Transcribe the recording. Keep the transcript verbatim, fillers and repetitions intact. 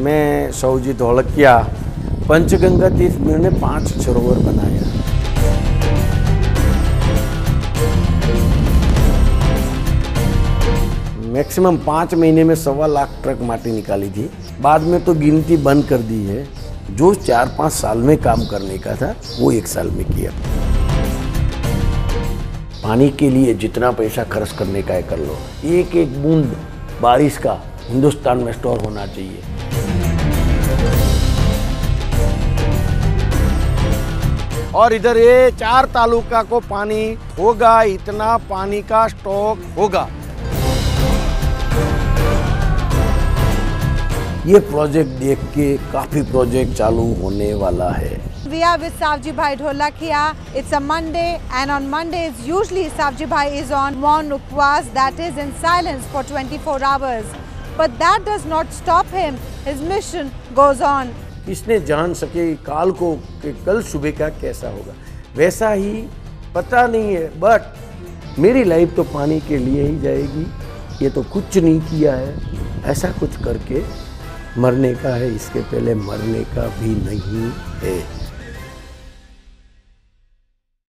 मैं सौजी धोलकिया पंचगंगा तीर्थ में पांच सरोवर बनाया। मैक्सिमम पाँच महीने में सवा लाख ट्रक माटी निकाली थी। बाद में तो गिनती बंद कर दी है। जो चार पाँच साल में काम करने का था वो एक साल में किया। पानी के लिए जितना पैसा खर्च करने का है कर लो। एक एक बूंद बारिश का हिंदुस्तान में स्टोर होना चाहिए। और इधर ये चार तालुका को पानी होगा, इतना पानी का स्टॉक होगा। ये प्रोजेक्ट देख के काफी प्रोजेक्ट चालू होने वाला है। We are with Savji Bhai Dholakia. It's a Monday, and on Mondays usually Savji Bhai is on Maun Upwas, that is in silence for twenty-four hours. But that does not stop him. His mission goes on. किसने जान सके काल को कि कल सुबह का कैसा होगा, वैसा ही पता नहीं है। बट मेरी लाइफ तो पानी के लिए ही जाएगी। ये तो कुछ नहीं किया है, ऐसा कुछ करके मरने का है। इसके पहले मरने का भी नहीं है।